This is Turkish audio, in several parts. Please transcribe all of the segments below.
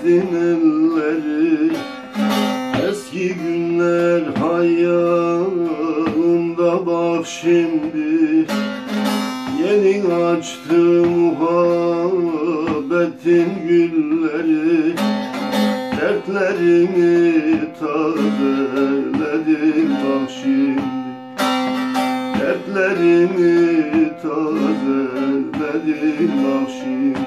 verdin elleri. Eski günler hayalımda, bak şimdi yeni açtım muhabbetin gülleri. Dertlerimi tazeledim bak şimdi, dertlerimi tazeledim bak şimdi.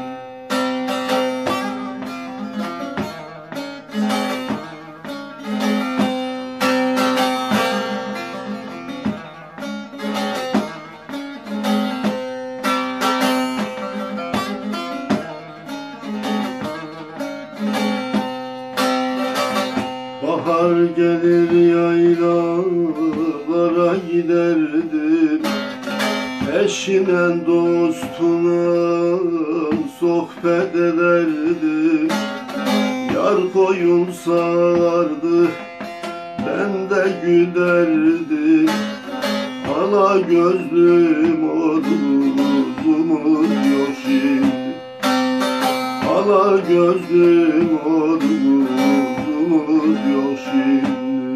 Bahar gelir yaylalara giderdim, eşine dostuna sohbet ederdim. Yar koyun sağardı, ben de güderdim. Ala gözlüm ordumuz yok şimdi, ala gözlüm ordumuz yok şimdi.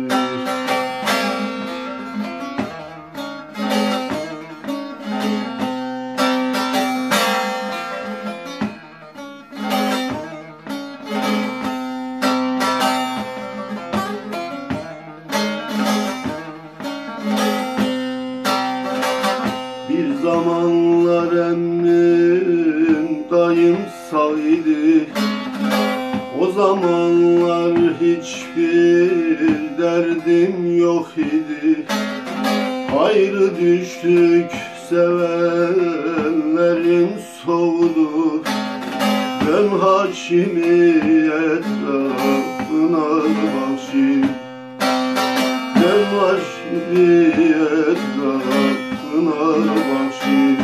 Bir zamanlar emmim dayım sağ idi, o zamanlar hiçbir derdim yok idi. Ayrı düştük, sevenlerin soğudu. Dön hakimiyetlerine bak şimdi, dön hakimiyetlerine bak şimdi.